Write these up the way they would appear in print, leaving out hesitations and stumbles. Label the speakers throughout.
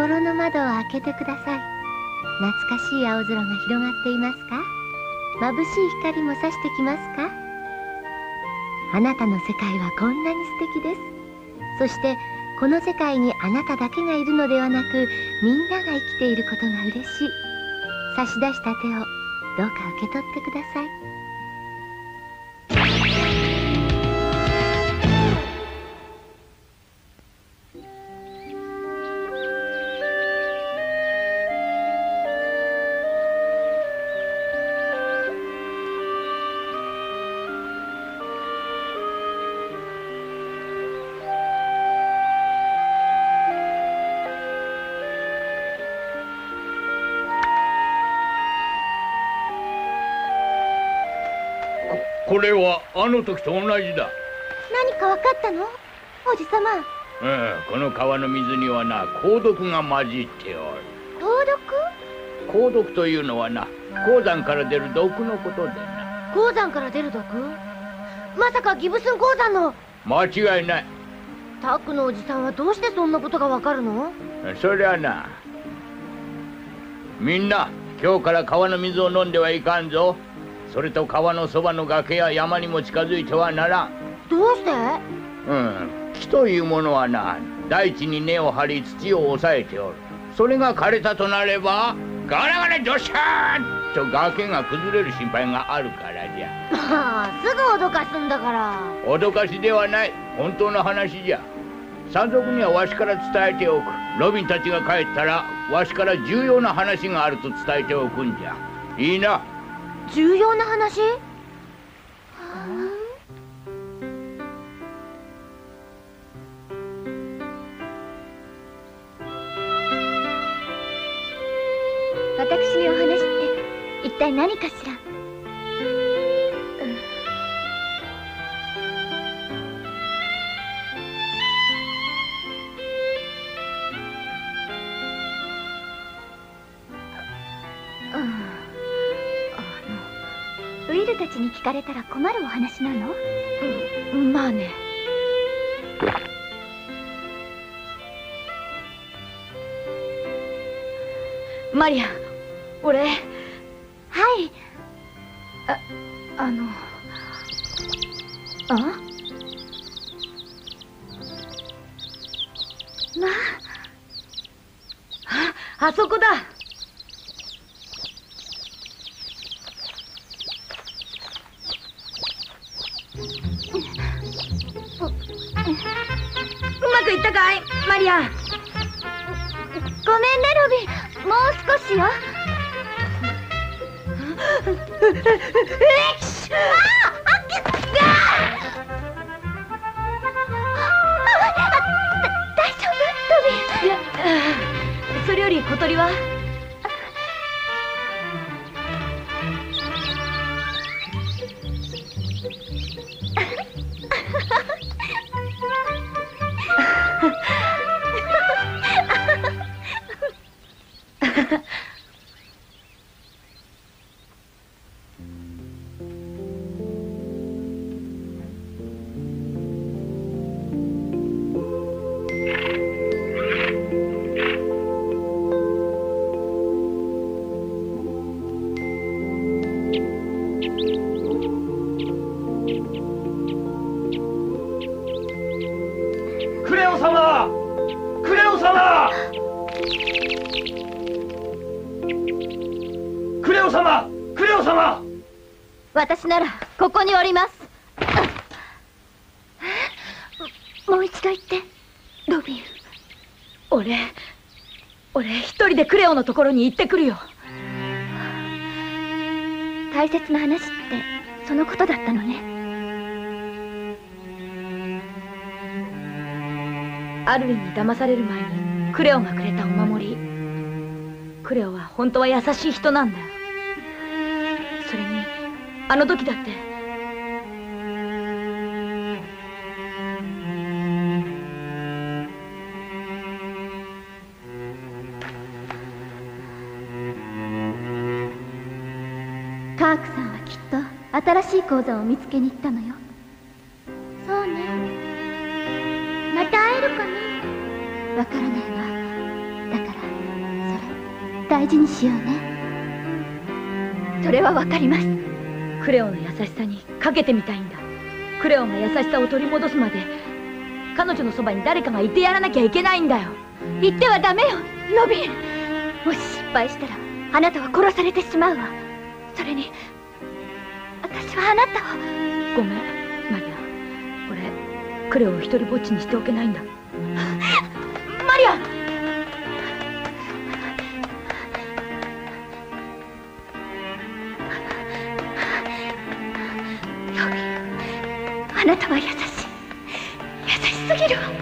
Speaker 1: 心の窓を開けてください。懐かしい青空が広がっていますか？眩しい光も差してきますか？あなたの世界はこんなに素敵です。そしてこの世界にあなただけがいるのではなく、みんなが生きていることが嬉しい。差し出した手をどうか受け取ってください。
Speaker 2: これはあの時と同じだ。
Speaker 1: 何か分かったの、おじさま？
Speaker 2: この川の水にはな、鉱毒が混じっておる。
Speaker 1: 鉱毒？
Speaker 2: 鉱毒というのはな、鉱山から出る毒のことでな。
Speaker 1: 鉱山から出る毒？まさかギブスン鉱山の？
Speaker 2: 間違いない。
Speaker 1: タックのおじさんはどうしてそんなことが分かるの？
Speaker 2: そりゃな、みんな今日から川の水を飲んではいかんぞ。それと川のそばの崖や山にも近づいてはならん。
Speaker 1: どうして？
Speaker 2: 木というものはな、大地に根を張り土を抑えておる。それが枯れたとなればガラガラドシャーンと崖が崩れる心配があるからじゃ。
Speaker 1: まあすぐ脅かすんだから。
Speaker 2: 脅かしではない、本当の話じゃ。山賊にはわしから伝えておく。ロビンたちが帰ったらわしから重要な話があると伝えておくんじゃ。いいな？
Speaker 1: 重要な話？私にお話って一体何かしら？ウィルたちに聞かれたら困るお話なの？まあね。マリア、俺。はい。まあ。あそこだ。うまくいったかい、マリア？ごめんね、ロビン。もう少しよ。大丈夫、ロビン？いや、それより小鳥は？私ならここにおります。もう一度言って、ロビン。俺一人でクレオのところに行ってくるよ。大切な話ってそのことだったのね。アルウィンに騙される前にクレオがくれたお守り。クレオは本当は優しい人なんだよ。それにあの時だってカークさんはきっと新しい鉱山を見つけに行ったのよ。そうね。また会えるかな？わからないわ。だから大事にしようね。それはわかります。
Speaker 3: クレオの優しさにかけてみたいんだ。クレオが優しさを取り戻すまで彼女のそばに誰かがいてやらなきゃいけないんだよ。
Speaker 1: 言ってはダメよ、ロビン。もし失敗したらあなたは殺されてしまうわ。それに私はあなたを。
Speaker 3: ごめんマリア、俺クレオを一人ぼっちにしておけないんだ。マリア、
Speaker 1: ロビン、あなたは優しすぎるわ。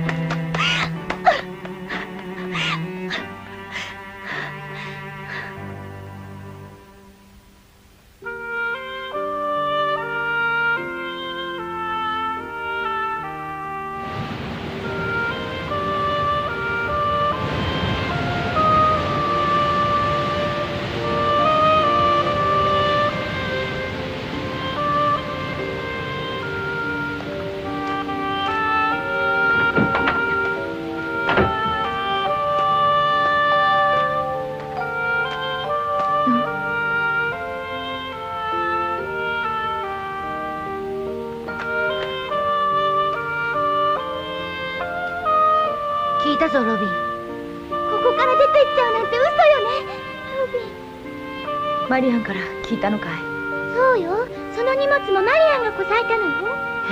Speaker 1: 聞いたぞ、ロビン。ここから出て行っちゃうなんて嘘よね、ロビン。
Speaker 3: マリアンから聞いたのかい？
Speaker 1: そうよ、その荷物もマリアンがこさえたのよ。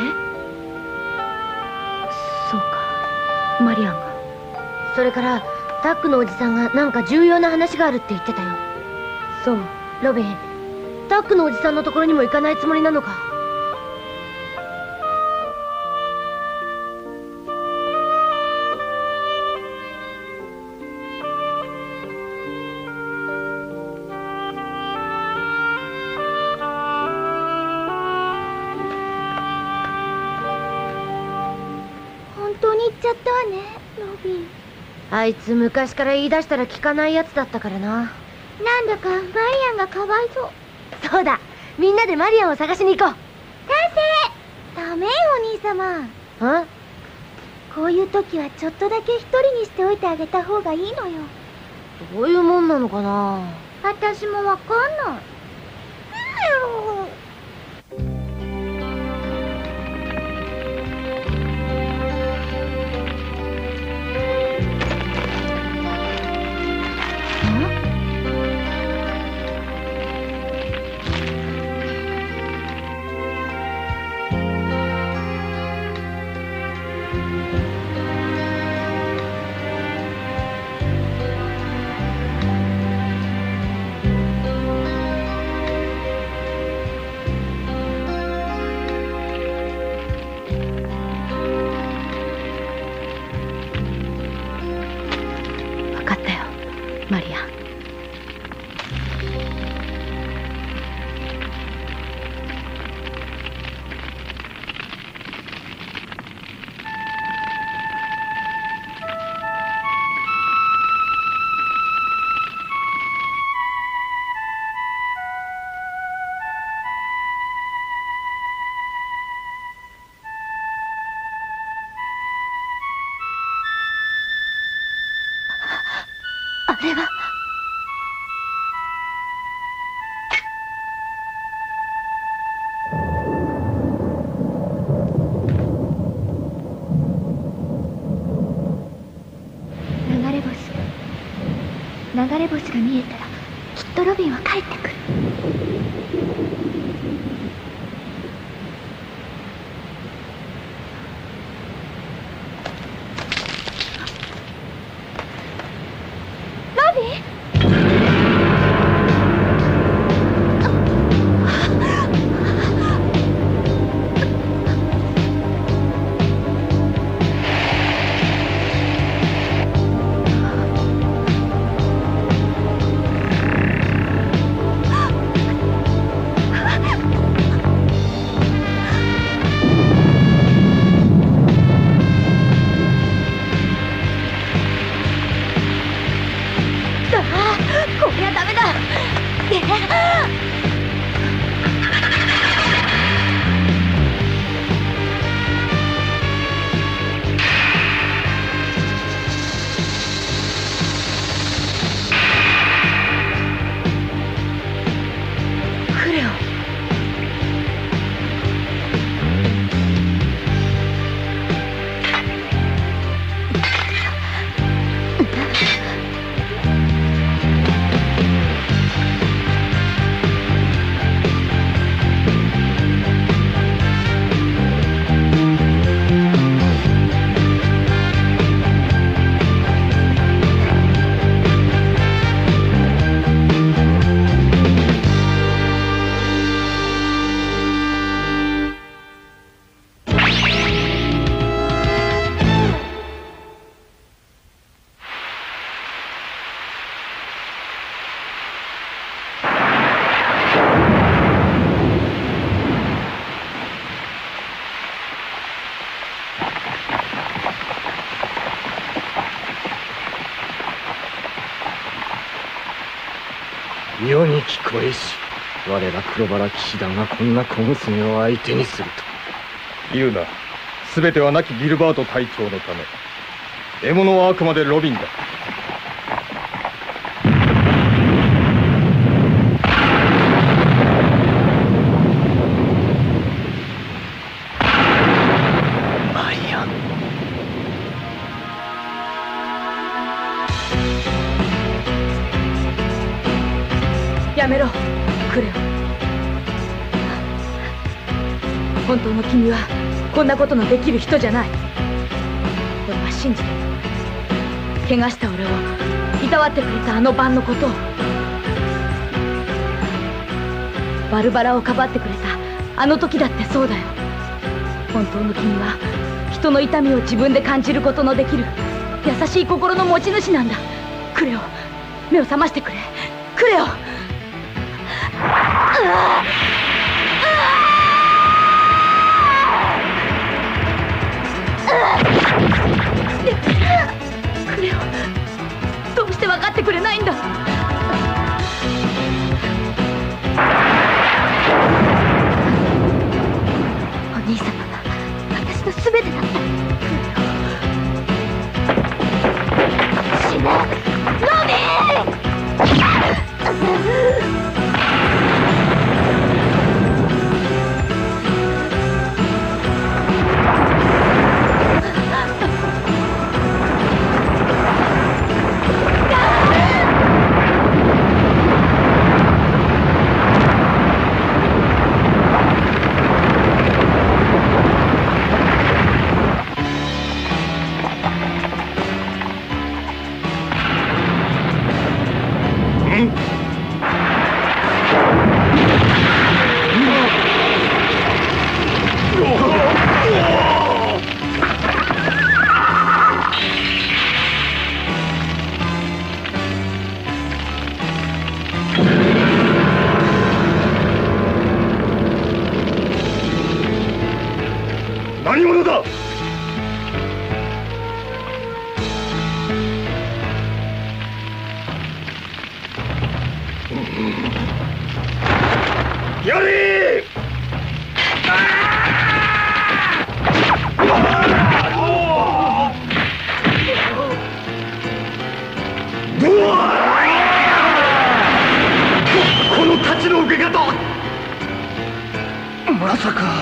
Speaker 3: そうか、マリアンが。
Speaker 1: それからタックのおじさんがなんか重要な話があるって言ってたよ。
Speaker 3: そう。
Speaker 1: ロビン、タックのおじさんのところにも行かないつもりなのか？本当に行っちゃったわね、ロビン。あいつ昔から言い出したら聞かないやつだったからな。なんだかマリアンがかわいそう。そうだ、みんなでマリアンを探しに行こう。賛成。ダメよ、お兄様。ん？こういう時はちょっとだけ一人にしておいてあげた方がいいのよ。どういうもんなのかな。私もわかんない。
Speaker 3: 分かったよ、マリア。
Speaker 1: あれは。流れ星が見えたらきっとロビンは帰ってくる。ロビン？
Speaker 4: ように聞こえし、我ら黒原騎士団がこんな小娘を相手にすると。
Speaker 5: 言うな。全ては亡きギルバート隊長のため。獲物はあくまでロビンだ。
Speaker 4: マリアン。
Speaker 3: やめろ、クレオ。本当の君はこんなことのできる人じゃない。俺は信じてる。怪我した俺をいたわってくれたあの晩のことを、バルバラをかばってくれたあの時だってそうだよ。本当の君は人の痛みを自分で感じることのできる優しい心の持ち主なんだ。クレオ、目を覚ましてくれ、クレオ。クレオ、どうして分かってくれないんだ。お兄様は私の全てだった。死ね、ロビー。
Speaker 5: 何者だ。やれー。この太刀の受け方、まさか。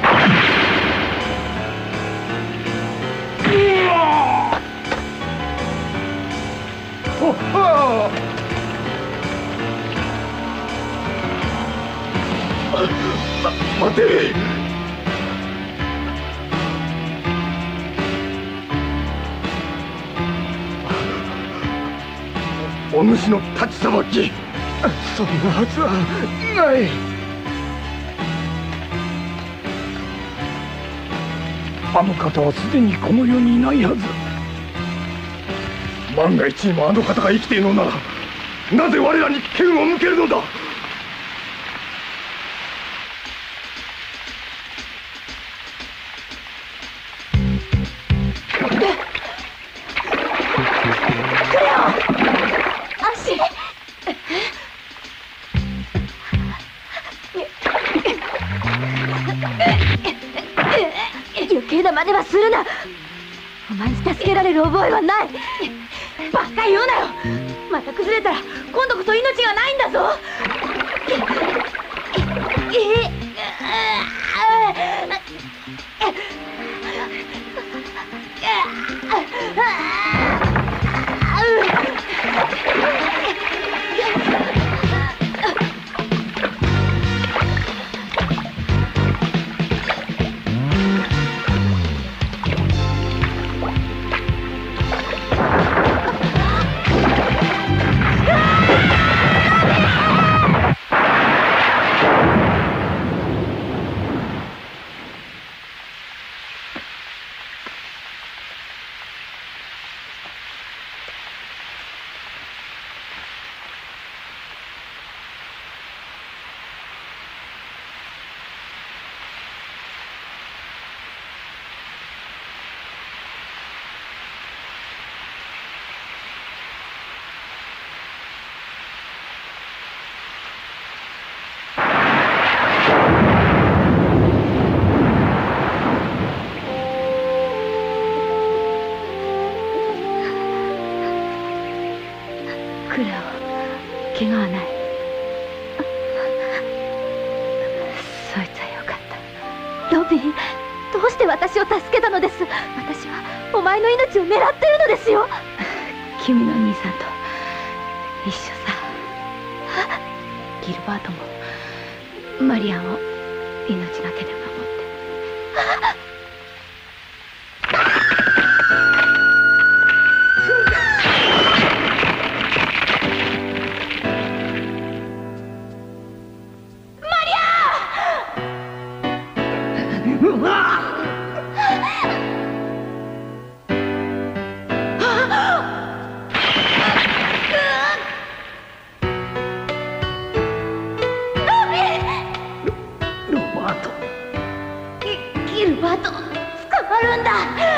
Speaker 5: 待て。お主の太刀さばき、そんなはずはない。あの方はすでにこの世にいないはず。万が一にもあの方が生きているのなら、なぜ我らに剣を向けるのだ。
Speaker 3: 余計な真似はするな。お前に助けられる覚えはない。バカ言うなよ。また崩れたら今度こそ命がないんだぞ。 ビー、どうして私を助けたのです？私はお前の命を狙ってるのですよ。君の兄さんと一緒さ。ギルバートもマリアンを命がけで守って。ギルバート、捕まるんだ。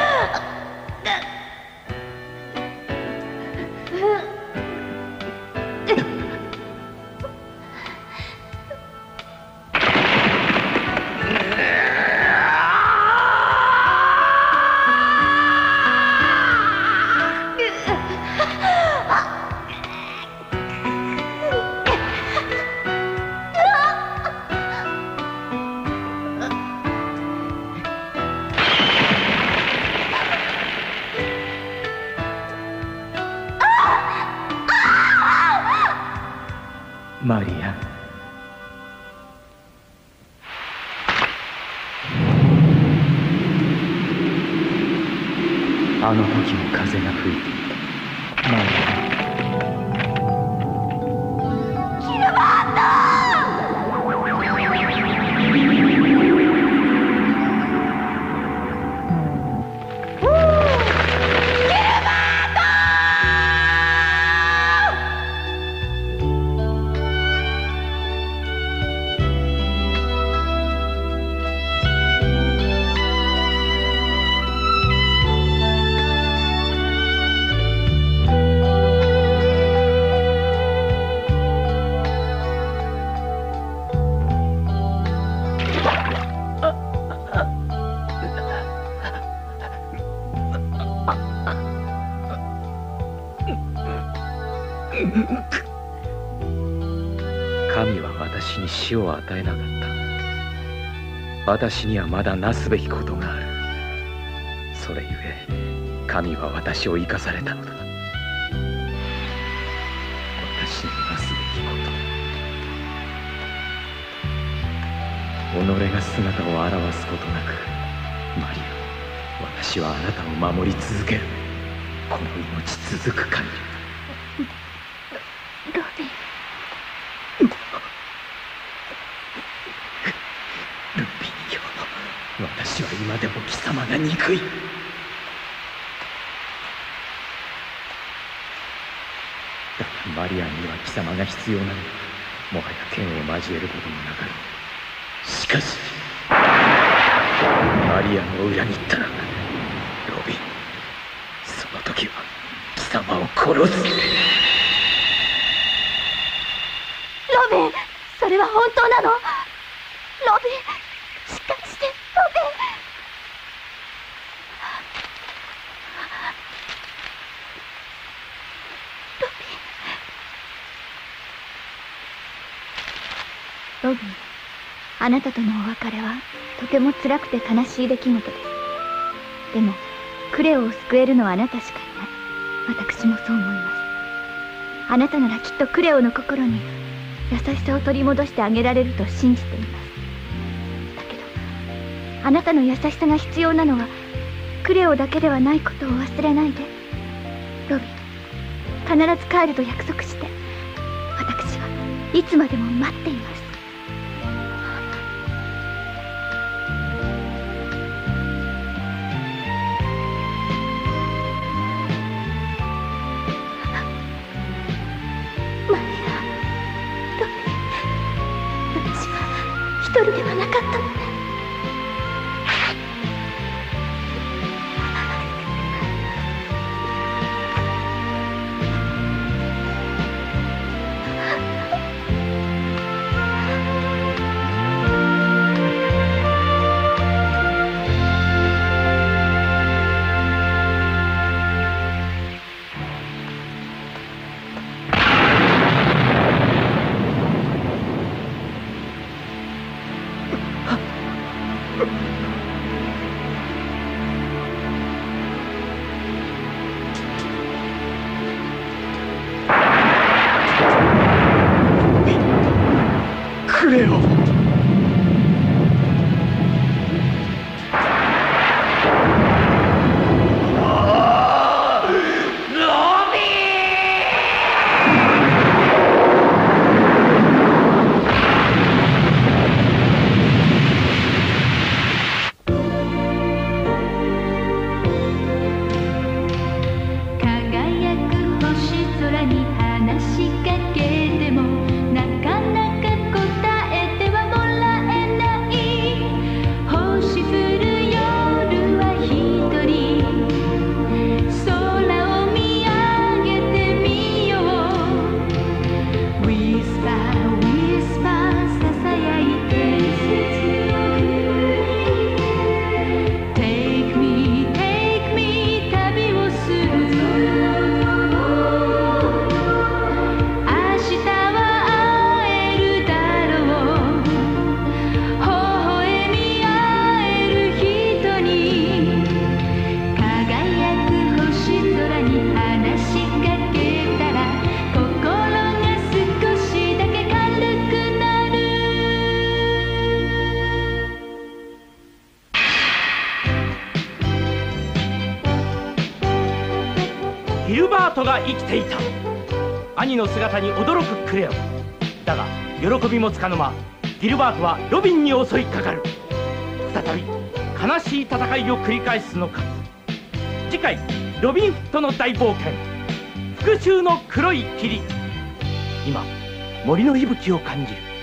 Speaker 4: マリア。あの時も風が吹いていた。マリア。
Speaker 3: ギルバート！
Speaker 4: 神は私に死を与えなかった。私にはまだなすべきことがある。それゆえ神は私を生かされたのだ。私のなすべきこと、己が姿を現すことなく、マリア、私はあなたを守り続ける。この命続く限り。
Speaker 3: ロビン。
Speaker 4: ルビンよ、私は今でも貴様が憎い。だがマリアンには貴様が必要なのだ。もはや剣を交えることもなかろう。しかしマリアンを裏切ったら、ロビン、その時は貴様を殺す。
Speaker 3: ロビン、それは本当なの？ロビン、しっかりして、ロビン。ロビン、あなたとのお別れはとても辛くて悲しい出来事です。でもクレオを救えるのはあなたしかいない。私もそう思います。あなたならきっとクレオの心に優しさを取り戻してあげられると信じています。だけどあなたの優しさが必要なのはクレオだけではないことを忘れないで。ロビン、必ず帰ると約束して、私はいつまでも待っています。マリア、ロビン、私は一人ではなかったのね。
Speaker 6: ビルバートが生きていた。兄の姿に驚くクレオ。だが喜びもつかの間、ギルバートはロビンに襲いかかる。再び悲しい戦いを繰り返すのか。次回「ロビン・フットの大冒険復讐の黒い霧」。今森の息吹を感じる。